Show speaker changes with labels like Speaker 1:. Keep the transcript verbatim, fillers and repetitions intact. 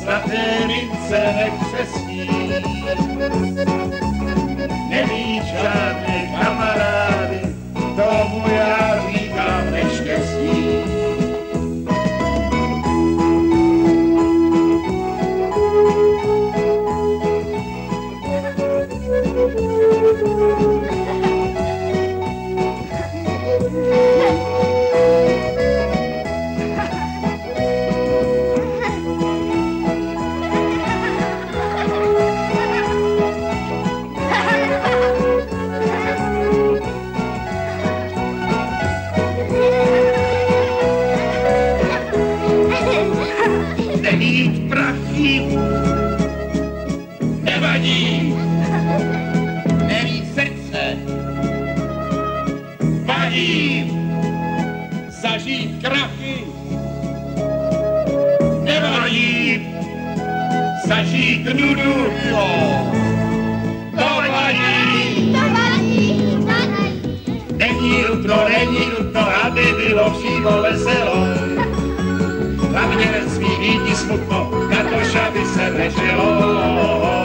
Speaker 1: zlaté mince nekřesní. Nemít žádné kamarády, tomu já říkám neštěstí. Nemít prachy nevadí, nemít srdce vadí, zažít krachy nevadí, zažít nudu, jo, to vadí. Není nutno, není nutno, aby bylo přímo veselo. Hlavně nesmí být smutno, na to, aby se nežilo.